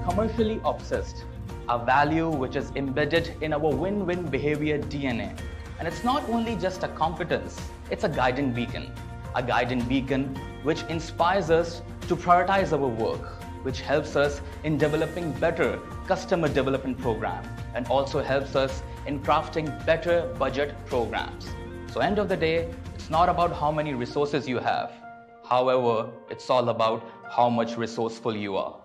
commercially obsessed, a value which is embedded in our win-win behavior DNA. And it's not only just a competence, it's a guiding beacon. A guiding beacon which inspires us to prioritize our work, which helps us in developing better customer development programs and also helps us in crafting better budget programs. So end of the day, it's not about how many resources you have. However, it's all about how much resourceful you are.